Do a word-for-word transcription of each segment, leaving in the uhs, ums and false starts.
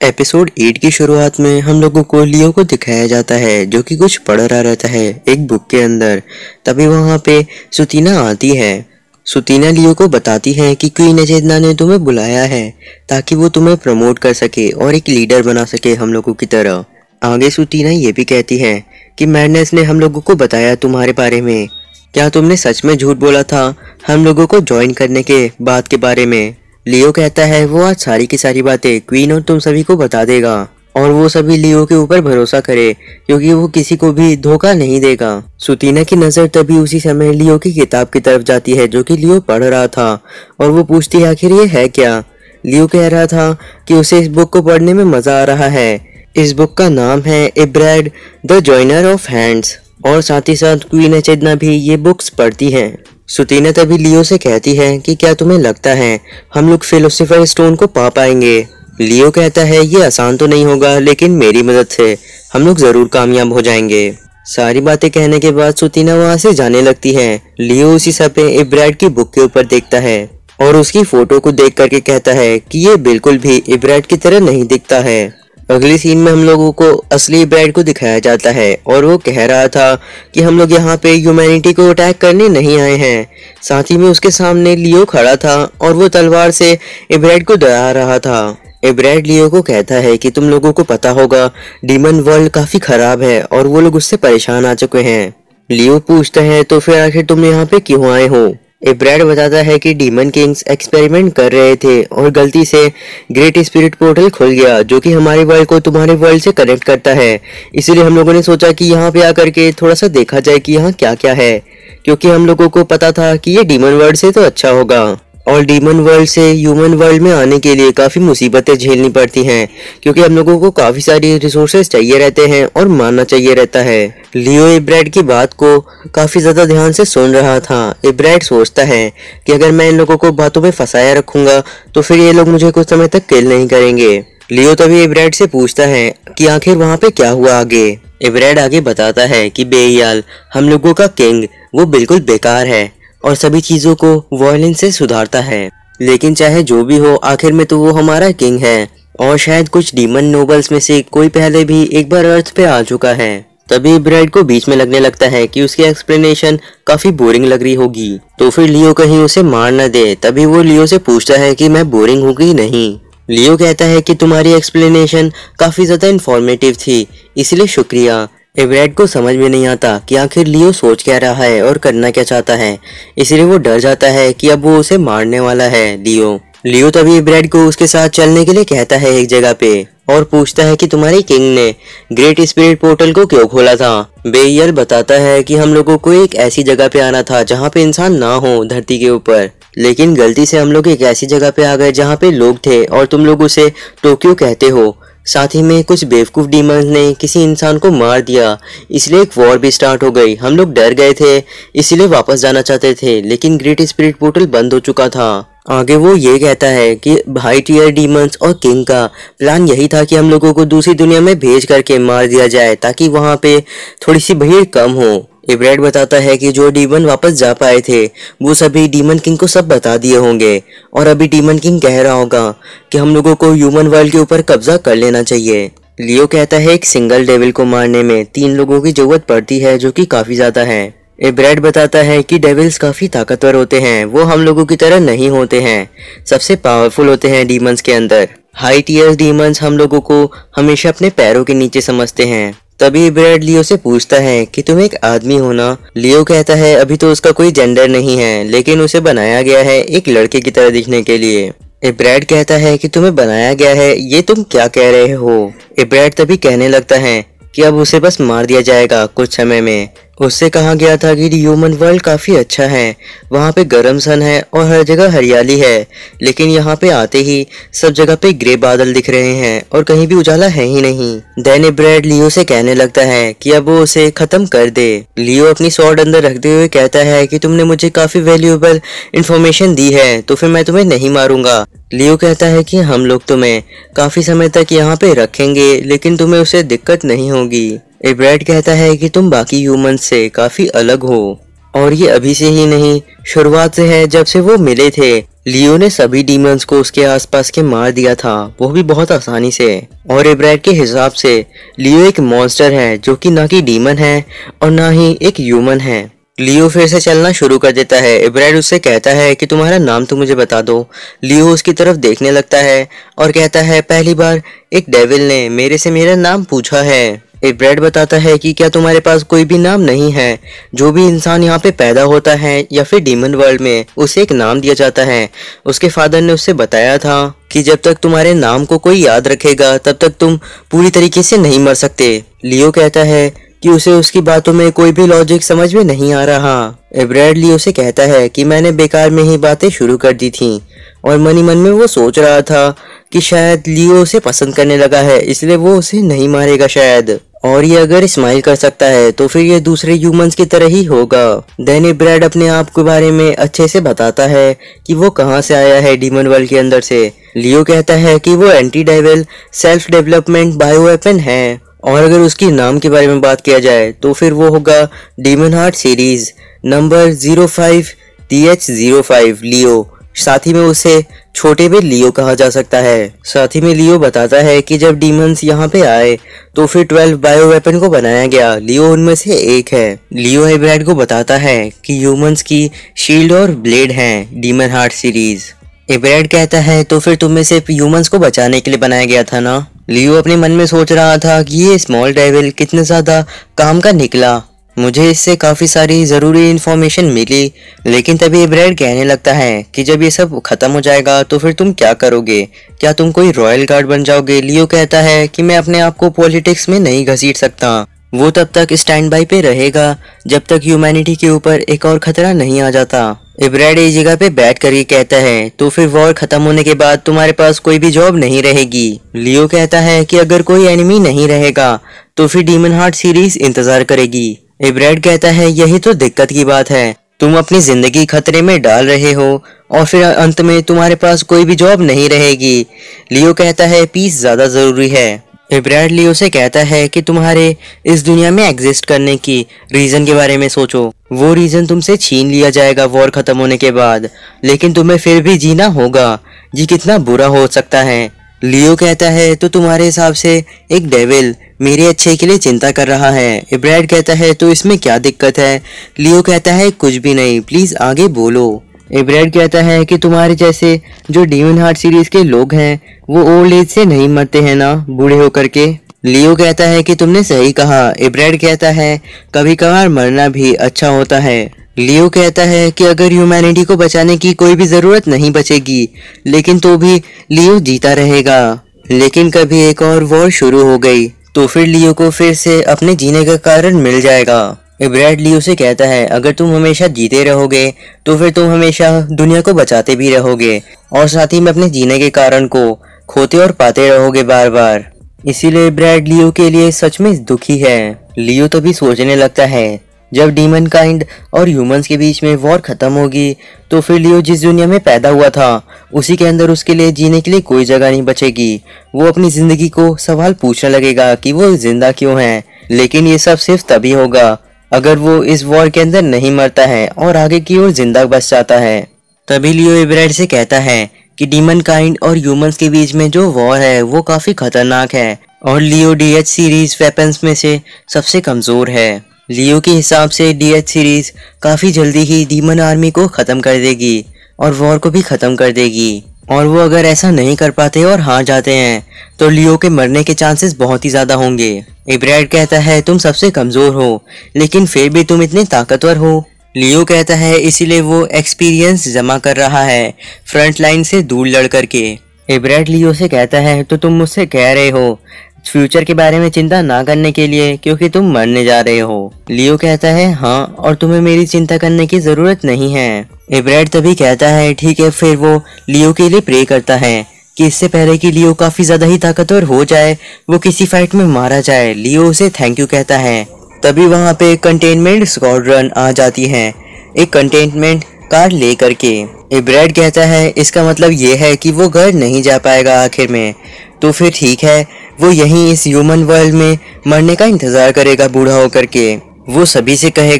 Episode eight की शुरुआत में हम लोगों को लियो को दिखाया जाता है जो कि कुछ पढ़ रहा रहता है एक बुक के अंदर। तभी वहां पे सुतीना आती है। सुतीना लियो को बताती है कि क्वीन एचेडना ने तुम्हें बुलाया है ताकि वो तुम्हें प्रमोट कर सके और एक लीडर बना सके हम लोगों की तरह। आगे सुतीना ये भी कहती है कि मैडनेस ने हम लोगों को बताया तुम्हारे बारे में। क्या तुमने सच में झूठ बोला था हम लोगों को ज्वाइन करने के बाद के बारे में? लियो कहता है वो आज सारी की सारी बातें क्वीन और तुम सभी को बता देगा और वो सभी लियो के ऊपर भरोसा करे क्योंकि वो किसी को भी धोखा नहीं देगा। सुतीना की नजर तभी उसी समय लियो की किताब की तरफ जाती है जो कि लियो पढ़ रहा था और वो पूछती है आखिर ये है क्या। लियो कह रहा था कि उसे इस बुक को पढ़ने में मजा आ रहा है। इस बुक का नाम है इब्राड द जॉइनर ऑफ हैंड्स और साथ ही साथ क्वीन एचेडना भी ये बुक्स पढ़ती है। सुतीना तभी लियो से कहती है कि क्या तुम्हें लगता है हम लोग फिलोसोफर स्टोन को पा पाएंगे? लियो कहता है ये आसान तो नहीं होगा लेकिन मेरी मदद से हम लोग जरूर कामयाब हो जाएंगे। सारी बातें कहने के बाद सुतीना वहां से जाने लगती है। लियो उसी समय इब्राड की बुक के ऊपर देखता है और उसकी फोटो को देख करके कहता है कि ये बिल्कुल भी इब्राड की तरह नहीं दिखता है। अगली सीन में हम लोगों को असली इब्राड को दिखाया जाता है और वो कह रहा था कि हम लोग यहाँ पे ह्यूमैनिटी को अटैक करने नहीं आए हैं। साथ ही में उसके सामने लियो खड़ा था और वो तलवार से इब्राड को डरा रहा था। इब्राड लियो को कहता है कि तुम लोगों को पता होगा डीमन वर्ल्ड काफी खराब है और वो लोग उससे परेशान आ चुके हैं। लियो पूछता है तो फिर आखिर तुम यहाँ पे क्यों आए हो? इब्राड बताता है कि डीमन किंग्स एक्सपेरिमेंट कर रहे थे और गलती से ग्रेट स्पिरिट पोर्टल खुल गया जो कि हमारे वर्ल्ड को तुम्हारे वर्ल्ड से कनेक्ट करता है। इसलिए हम लोगों ने सोचा कि यहाँ पे आकर के थोड़ा सा देखा जाए कि यहाँ क्या क्या है, क्योंकि हम लोगों को पता था कि ये डीमन वर्ल्ड से तो अच्छा होगा और डीमन वर्ल्ड से ह्यूमन वर्ल्ड में आने के लिए काफी मुसीबतें झेलनी पड़ती हैं क्योंकि हम लोगों को काफी सारी रिसोर्सेज चाहिए रहते हैं और मानना चाहिए रहता है। लियो इब्राड की बात को काफी ज्यादा ध्यान से सुन रहा था। इब्राड सोचता है कि अगर मैं इन लोगों को बातों में फंसाया रखूंगा तो फिर ये लोग मुझे कुछ समय तक किल नहीं करेंगे। लियो तभी इब्राड से पूछता है कि आखिर वहाँ पे क्या हुआ आगे। इब्राड आगे बताता है कि बेयाल हम लोगों का किंग वो बिल्कुल बेकार है और सभी चीजों को वायलेंस से सुधारता है, लेकिन चाहे जो भी हो आखिर में तो वो हमारा किंग है और शायद कुछ डीमन नोबल्स में से कोई पहले भी एक बार अर्थ पे आ चुका है। तभी इब्राड को बीच में लगने लगता है कि उसकी एक्सप्लेनेशन काफी बोरिंग लग रही होगी तो फिर लियो कहीं उसे मार न दे। तभी वो लियो से पूछता है कि मैं बोरिंग हूँ कि नहीं। लियो कहता है कि तुम्हारी एक्सप्लेनेशन काफी ज्यादा इंफॉर्मेटिव थी इसलिए शुक्रिया। इब्राड को समझ में नहीं आता कि आखिर लियो सोच क्या रहा है और करना क्या चाहता है, इसलिए वो डर जाता है कि अब वो उसे मारने वाला है। लियो लियो तभी इब्राड को उसके साथ चलने के लिए कहता है एक जगह पे और पूछता है कि तुम्हारे किंग ने ग्रेट स्पिरिट पोर्टल को क्यों खोला था। बेयल बताता है कि हम लोगों को एक ऐसी जगह पे आना था जहाँ पे इंसान ना हो धरती के ऊपर, लेकिन गलती से हम लोग एक ऐसी जगह पे आ गए जहाँ पे लोग थे और तुम लोग उसे टोक्यो कहते हो। साथ ही में कुछ बेवकूफ डीमंस ने किसी इंसान को मार दिया इसलिए एक वॉर भी स्टार्ट हो गई। हम लोग डर गए थे इसलिए वापस जाना चाहते थे लेकिन ग्रेट स्पिरिट पोर्टल बंद हो चुका था। आगे वो ये कहता है कि हाई टियर डीमंस और किंग का प्लान यही था कि हम लोगों को दूसरी दुनिया में भेज करके मार दिया जाए ताकि वहां पे थोड़ी सी भीड़ कम हो। इब्राड बताता है कि जो डीमन वापस जा पाए थे वो सभी डीमन किंग को सब बता दिए होंगे और अभी डीमन किंग कह रहा होगा कि हम लोगों को ह्यूमन वर्ल्ड के ऊपर कब्जा कर लेना चाहिए। लियो कहता है एक सिंगल डेविल को मारने में तीन लोगों की जरूरत पड़ती है जो कि काफी ज्यादा है। इब्राड बताता है कि डेविल्स काफी ताकतवर होते हैं, वो हम लोगों की तरह नहीं होते हैं, सबसे पावरफुल होते हैं डीमंस के अंदर। हाई टियर डीमंस हम लोगों को हमेशा अपने पैरों के नीचे समझते हैं। तभी इब्राड लियो से पूछता है कि तुम एक आदमी हो ना? लियो कहता है अभी तो उसका कोई जेंडर नहीं है लेकिन उसे बनाया गया है एक लड़के की तरह दिखने के लिए। इब्राड कहता है कि तुम्हें बनाया गया है ये तुम क्या कह रहे हो? इब्राड तभी कहने लगता है कि अब उसे बस मार दिया जाएगा कुछ समय में। उससे कहा गया था कि ह्यूमन वर्ल्ड काफी अच्छा है, वहाँ पे गर्म सन है और हर जगह हरियाली है, लेकिन यहाँ पे आते ही सब जगह पे ग्रे बादल दिख रहे हैं और कहीं भी उजाला है ही नहीं। देन इब्राड लियो से कहने लगता है कि अब वो उसे खत्म कर दे। लियो अपनी स्वॉर्ड अंदर रखते हुए कहता है कि तुमने मुझे काफी वैल्यूएबल इंफॉर्मेशन दी है तो फिर मैं तुम्हें नहीं मारूंगा। लियो कहता है कि हम लोग तुम्हें काफी समय तक यहाँ पे रखेंगे लेकिन तुम्हें उसे दिक्कत नहीं होगी। इब्राड कहता है कि तुम बाकी ह्यूमन से काफी अलग हो। और ये अभी से ही नहीं, शुरुआत से है, जब से वो मिले थे। लियो ने सभी डीमंस को उसके आसपास के मार दिया था, वो भी बहुत आसानी से। और एब्राड के हिसाब से लियो एक मॉन्स्टर है जो कि ना कि डीमन है और ना ही एक ह्यूमन है। लियो फिर से चलना शुरू कर देता है। एब्राड उससे कहता है कि तुम्हारा नाम तो मुझे बता दो। लियो उसकी तरफ देखने लगता है और कहता है, पहली बार एक डेविल ने मेरे से मेरा नाम पूछा है। एब्राड बताता है कि क्या तुम्हारे पास कोई भी नाम नहीं है? जो भी इंसान यहाँ पे पैदा होता है या फिर डीमन वर्ल्ड में, उसे एक नाम दिया जाता है। उसके फादर ने उससे बताया था कि जब तक तुम्हारे नाम को कोई याद रखेगा तब तक तुम पूरी तरीके से नहीं मर सकते। लियो कहता है कि उसे उसकी बातों में कोई भी लॉजिक समझ में नहीं आ रहा। एब्राड लियो से कहता है कि मैंने बेकार में ही बातें शुरू कर दी थी और मन ही मन में वो सोच रहा था कि शायद लियो उसे पसंद करने लगा है, इसलिए वो उसे नहीं मारेगा शायद। और ये अगर स्माइल कर सकता है तो फिर ये दूसरे ह्यूमंस की तरह ही होगा। देन एब्राड अपने आप के बारे में अच्छे से बताता है कि वो कहाँ से आया है डीमन वर्ल्ड के अंदर से। लियो कहता है कि वो anti devil self development bio weapon है, और अगर उसकी नाम के बारे में बात किया जाए तो फिर वो होगा demon heart series number zero five D H zero five Leo. साथ ही में उसे छोटे में लियो कहा जा सकता है। साथ ही में लियो बताता है कि जब डीमंस यहाँ पे आए तो फिर ट्वेल्व बायो वेपन को बनाया गया, लियो उनमें से एक है। लियो एब्राड को बताता है कि ह्यूमंस की शील्ड और ब्लेड हैं डीमन हार्ट सीरीज। एब्राड कहता है तो फिर तुम्हें सिर्फ ह्यूमंस को बचाने के लिए बनाया गया था ना। लियो अपने मन में सोच रहा था कि ये स्मॉल डेविल कितना ज्यादा काम का निकला, मुझे इससे काफी सारी जरूरी इंफॉर्मेशन मिली। लेकिन तभी एब्राड कहने लगता है कि जब ये सब खत्म हो जाएगा तो फिर तुम क्या करोगे? क्या तुम कोई रॉयल गार्ड बन जाओगे? लियो कहता है कि मैं अपने आप को पॉलिटिक्स में नहीं घसीट सकता। वो तब तक स्टैंड बाई पे रहेगा जब तक ह्यूमैनिटी के ऊपर एक और खतरा नहीं आ जाता। एब्राड एक जगह पे बैठ कर ही कहता है तो फिर वॉर खत्म होने के बाद तुम्हारे पास कोई भी जॉब नहीं रहेगी। लियो कहता है कि अगर कोई एनिमी नहीं रहेगा तो फिर डीमन हार्ट सीरीज इंतजार करेगी। एब्राड कहता है यही तो दिक्कत की बात है, तुम अपनी जिंदगी खतरे में डाल रहे हो और फिर अंत में तुम्हारे पास कोई भी जॉब नहीं रहेगी। लियो कहता है पीस ज्यादा जरूरी है। एब्राड लियो से कहता है कि तुम्हारे इस दुनिया में एग्जिस्ट करने की रीजन के बारे में सोचो, वो रीजन तुमसे छीन लिया जाएगा वॉर खत्म होने के बाद, लेकिन तुम्हें फिर भी जीना होगा। ये कितना बुरा हो सकता है। लियो कहता है तो तुम्हारे हिसाब से एक डेविल मेरे अच्छे के लिए चिंता कर रहा है। एब्राड कहता है तो इसमें क्या दिक्कत है? लियो कहता है कुछ भी नहीं, प्लीज आगे बोलो। एब्राड कहता है कि तुम्हारे जैसे जो डीमन हार्ट सीरीज के लोग हैं वो ओल्ड एज से नहीं मरते हैं ना, बूढ़े होकर के। लियो कहता है कि तुमने सही कहा। एब्राड कहता है कभी कभार मरना भी अच्छा होता है। लियो कहता है कि अगर ह्यूमैनिटी को बचाने की कोई भी जरूरत नहीं बचेगी लेकिन तो भी लियो जीता रहेगा। लेकिन कभी एक और वॉर शुरू हो गई तो फिर लियो को फिर से अपने जीने का कारण मिल जाएगा। एब्राड लियो से कहता है अगर तुम हमेशा जीते रहोगे तो फिर तुम हमेशा दुनिया को बचाते भी रहोगे और साथ ही में अपने जीने के कारण को खोते और पाते रहोगे बार बार। इसीलिए एब्राड लियो के लिए सच में दुखी है। लियो तभी सोचने लगता है जब डीमन काइंड और ह्यूमंस के बीच में वॉर खत्म होगी तो फिर लियो जिस दुनिया में पैदा हुआ था उसी के अंदर उसके लिए जीने के लिए कोई जगह नहीं बचेगी। वो अपनी जिंदगी को सवाल पूछने लगेगा कि वो जिंदा क्यों है। लेकिन ये सब सिर्फ तभी होगा अगर वो इस वॉर के अंदर नहीं मरता है और आगे की ओर जिंदा बच जाता है। तभी लियो एब्राड से कहता है कि डीमन काइंड और ह्यूमंस के बीच में जो वॉर है वो काफी खतरनाक है और लियो डीएच सीरीज वेपन्स में से सबसे कमजोर है। लियो के हिसाब से डीएच सीरीज काफी जल्दी ही डीमन आर्मी को खत्म कर देगी और वॉर को भी खत्म कर देगी, और वो अगर ऐसा नहीं कर पाते और हार जाते हैं तो लियो के मरने के चांसेस बहुत ही ज्यादा होंगे। एब्राड कहता है तुम सबसे कमजोर हो लेकिन फिर भी तुम इतने ताकतवर हो। लियो कहता है इसीलिए वो एक्सपीरियंस जमा कर रहा है फ्रंट लाइन से दूर लड़ करके। एब्राड लियो से कहता है तो तुम मुझसे कह रहे हो फ्यूचर के बारे में चिंता ना करने के लिए क्योंकि तुम मरने जा रहे हो। लियो कहता है हाँ, और तुम्हें मेरी चिंता करने की जरूरत नहीं है। एब्राड तभी कहता है ठीक है। फिर वो लियो के लिए प्रे करता है कि इससे पहले कि लियो काफी ज्यादा ही ताकतवर हो जाए वो किसी फाइट में मारा जाए। लियो उसे थैंक यू कहता है। तभी वहाँ पे कंटेनमेंट स्क्वाड्रन आ जाती है एक कंटेनमेंट कार ले करके। एब्राड कहता है इसका मतलब ये है कि वो घर नहीं जा पाएगा आखिर में, तो फिर ठीक है वो यहीं इस ह्यूमन वर्ल्ड में मरने का इंतजार करेगा बूढ़ा होकर के। वो सभी से कहेगा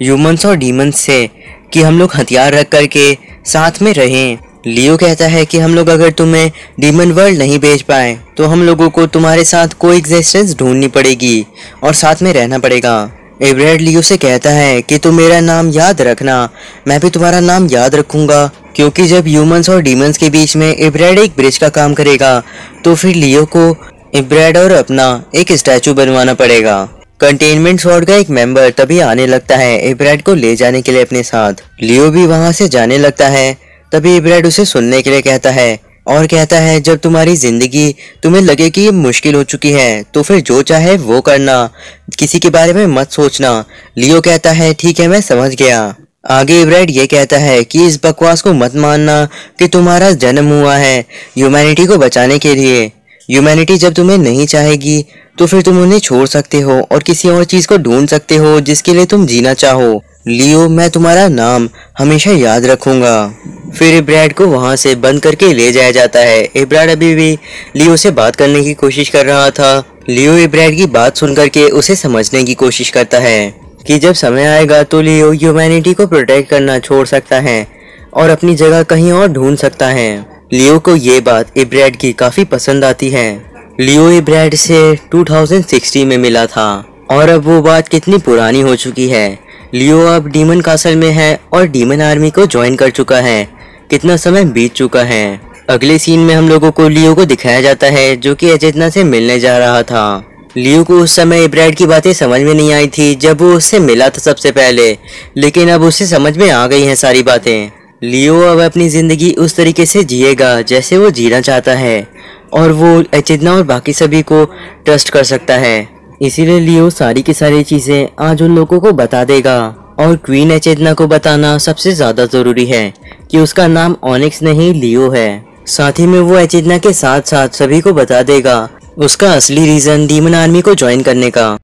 ह्यूमंस और डीमंस से कि हम लोग हथियार रख करके साथ में रहें। लियो कहता है कि हम लोग अगर तुम्हें डीमन वर्ल्ड नहीं भेज पाए तो हम लोगों को तुम्हारे साथ को एग्जिस्टेंस ढूंढनी पड़ेगी और साथ में रहना पड़ेगा। एब्राड लियो से कहता है कि तुम मेरा नाम याद रखना, मैं भी तुम्हारा नाम याद रखूंगा, क्योंकि जब ह्यूमंस और डीमंस के बीच में एब्राड एक ब्रिज का काम करेगा तो फिर लियो को एब्राड और अपना एक स्टैचू बनवाना पड़ेगा। कंटेनमेंट स्वॉर्ड का एक मेंबर तभी आने लगता है एब्राड को ले जाने के लिए अपने साथ। लियो भी वहां से जाने लगता है, तभी एब्राड उसे सुनने के लिए कहता है और कहता है जब तुम्हारी जिंदगी तुम्हें लगे कि ये मुश्किल हो चुकी है तो फिर जो चाहे वो करना, किसी के बारे में मत सोचना। लियो कहता है ठीक है, मैं समझ गया। आगे एब्राड ये कहता है कि इस बकवास को मत मानना कि तुम्हारा जन्म हुआ है ह्यूमैनिटी को बचाने के लिए। ह्यूमैनिटी जब तुम्हें नहीं चाहेगी तो फिर तुम उन्हें छोड़ सकते हो और किसी और चीज को ढूंढ सकते हो जिसके लिए तुम जीना चाहो। लियो, मैं तुम्हारा नाम हमेशा याद रखूंगा। फिर एब्राड को वहां से बंद करके ले जाया जाता है। एब्राड अभी भी लियो से बात करने की कोशिश कर रहा था। लियो एब्राड की बात सुन करके उसे समझने की कोशिश करता है कि जब समय आएगा तो लियो ह्यूमैनिटी को प्रोटेक्ट करना छोड़ सकता है और अपनी जगह कहीं और ढूंढ सकता है। लियो को ये बात एब्राड की काफी पसंद आती है। लियो एब्राड से दो हज़ार साठ में मिला था और अब वो बात कितनी पुरानी हो चुकी है। लियो अब डीमन कासल में है और डीमन आर्मी को ज्वाइन कर चुका है। कितना समय बीत चुका है। अगले सीन में हम लोगों को लियो को दिखाया जाता है जो कि एचेतना से मिलने जा रहा था। लियो को उस समय एब्राड की बातें समझ में नहीं आई थी जब वो उससे मिला था सबसे पहले, लेकिन अब उसे समझ में आ गई हैं सारी बातें। लियो अब अपनी जिंदगी उस तरीके से जिएगा जैसे वो जीना चाहता है और वो एचेतना और बाकी सभी को ट्रस्ट कर सकता है। इसीलिए लियो सारी की सारी चीजें आज उन लोगों को बता देगा और क्वीन एचेतना को बताना सबसे ज्यादा जरूरी है कि उसका नाम ऑनिक्स नहीं लियो है। साथ ही में वो एचेतना के साथ साथ सभी को बता देगा उसका असली रीजन डीमन आर्मी को ज्वाइन करने का।